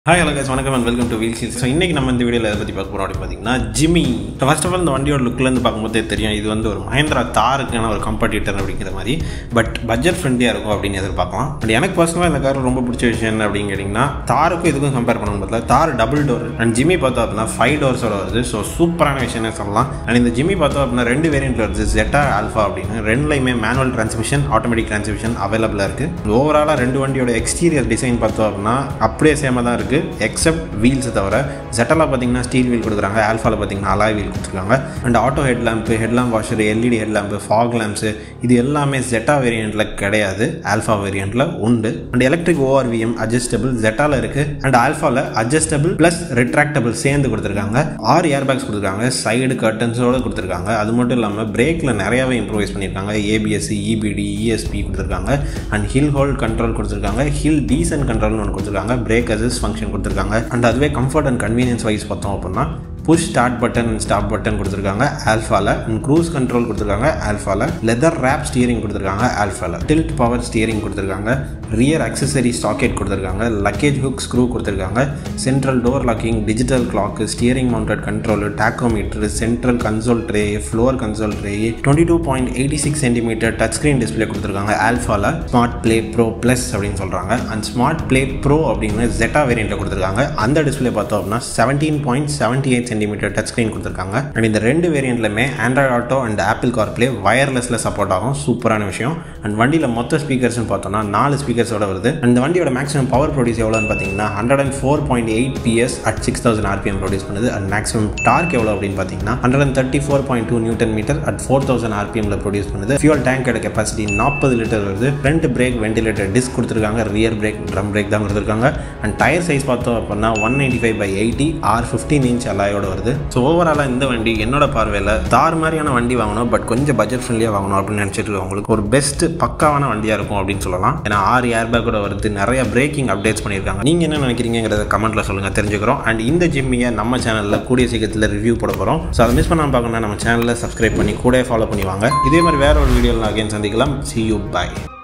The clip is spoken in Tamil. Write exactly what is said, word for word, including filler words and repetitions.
Hi hello guys, welcome and welcome to Wheels. So இன்னைக்கு நம்ம இந்த வீடியோல எதை பத்தி பார்க்க போறோம் அப்படி பாத்தீங்கன்னா Jimny. First of all இந்த வண்டியோட லுக்ல இருந்து பாக்கும்போதே தெரியும் இது வந்து ஒரு Mahindra Tharக்கான ஒரு காம்படிட்டர் அப்படிங்கிற மாதிரி பட் பட்ஜெட் ஃப்ரெண்ட்லியா இருக்கும் அப்படினு எதிர்பார்க்கலாம். பட் எனக்கு பர்சனலா இந்த கார் ரொம்ப பிடிச்ச விஷயம் என்ன அப்படினு கேட்டிங்கன்னா Tharக்கும் இதுக்கும் கம்பேர் பண்ணும்போது Thar double door and Jimny பார்த்தா அப்படினா five doors ஓட வருது. சோ சூப்பரான விஷயம்னு சொல்லலாம். and இந்த Jimny பார்த்தா அப்படினா ரெண்டு வேரியன்ட்ல வருது Zeta Alpha அப்படினு ரெண்டுலயுமே மேனுவல் டிரான்ஸ்மிஷன் ஆட்டோமேட்டிக் டிரான்ஸ்மிஷன் அவேலபிளா இருக்கு. ஓவராலா ரெண்டு வண்டியோட எக்ஸ்டீரியர் டிசைன் பார்த்தா அப்படினா அப்படியே சேமா தான் இருக்கு except wheels தவிர Zetaல பாத்தீங்கன்னா ஸ்டீல் வீல் கொடுக்குறாங்க Alphaல பாத்தீங்கன்னா alloy wheel கொடுத்துருக்காங்க and auto headlamp headlamp washer L E D headlamp fog lamps இது எல்லாமே Zeta வேரியன்ட்ல கிடையாது Alpha வேரியன்ட்ல உண்டு and electric O R V M adjustable Zetaல இருக்கு and Alphaல adjustable plus retractable சேர்ந்து கொடுத்துருக்காங்க ஆறு airbags கொடுத்துருக்காங்க side curtains ஓட கொடுத்துருக்காங்க அது மட்டும் இல்லாம பிரேக்ல நிறையவே இம்ப்ரூவைஸ் பண்ணிருக்காங்க A B S E B D E S P கொடுத்துருக்காங்க and hill hold control கொடுத்துருக்காங்க hill descent control னு கொடுத்துருக்காங்க brake assist function கொடுத்திருக்காங்க and அதுவே comfort and convenience wise பார்த்தோம் அப்படினா push start button and stop button கொடுத்திருக்காங்க Alphaல and cruise control கொடுத்திருக்காங்க Alphaல leather wrap steering கொடுத்திருக்காங்க Alphaல tilt power steering கொடுத்திருக்காங்க rear accessory socket கொடுத்திருக்காங்க luggage hook screw கொடுத்திருக்காங்க central door locking digital clock steering mounted controller tachometer central console tray floor console tray twenty-two point eight six centimeter touch screen display கொடுத்திருக்காங்க Alphaல smart play pro plus அப்படினு சொல்றாங்க and smart play pro அப்படினு Zeta வேரியன்ட்ல கொடுத்திருக்காங்க அந்த டிஸ்ப்ளே பார்த்தோம் அப்படினா seventeen point seven eight centimeter touch screen கொடுத்திருக்காங்க and இந்த ரெண்டு வேரியன்ட்லமே Android Auto and Apple CarPlay wirelessல சப்போர்ட் ஆகும் சூப்பரான விஷயம் and வண்டியில மொத்த ஸ்பீக்கர்ஸ் பார்த்தோம்னா நாலு ஸ்பீக்கர்ஸ் ஓட வருது and இந்த வண்டியோட மேக்ஸிமம் பவர் ப்ரொடியூஸ் எவ்வளவுன்னு பாத்தீங்கன்னா one oh four point eight P S at six thousand R P M produce பண்ணுது and மேக்ஸிமம் டார்க் எவ்வளவு அப்படினு பாத்தீங்கன்னா one thirty-four point two Newton meter at four thousand R P M ல ப்ரொடியூஸ் பண்ணுது fuel tank ஓட கெபாசிட்டி forty லிட்டர் வருது front brake ventilator disc கொடுத்திருக்காங்க rear brake drum brake தான் கொடுத்திருக்காங்க and tire size பார்த்தோம் அப்படினா one ninety-five by eighty R fifteen inch alloy வருது சோ ஓவராலா இந்த வண்டி என்னோட பார்வையில தார் மாதிரியான வண்டி வாங்கணும் பட் கொஞ்சம் பட்ஜெட் ஃப்ரெண்ட்லியா வாங்கணும் அப்படின்னு நினைச்சிட்டு உங்களுக்கு ஒரு பெஸ்ட் பக்காவான வண்டியா இருக்கும் அப்படின்னு சொல்லலாம் ஏன்னா ஆறு ஏர் பேக்கோட வருது நிறைய பிரேக்கிங் அப்டேட்ஸ் பண்ணிருக்காங்க நீங்க என்ன நினைக்கிறீங்கங்கறத கமெண்ட்ல சொல்லுங்க தெரிஞ்சுக்கிறோம் அண்ட் இந்த ஜிம்மியை நம்ம சேனல்ல கூடிய சீக்கிரத்துல ரிவ்யூ போட போறோம் சோ அதை மிஸ் பண்ணாம பார்க்கணும்னா நம்ம சேனலை சப்ஸ்கிரைப் பண்ணி கூட ஃபாலோ பண்ணி வாங்க இதே மாதிரி வேற ஒரு வீடியோல நான் அகைன் சந்திக்கலாம் see you bye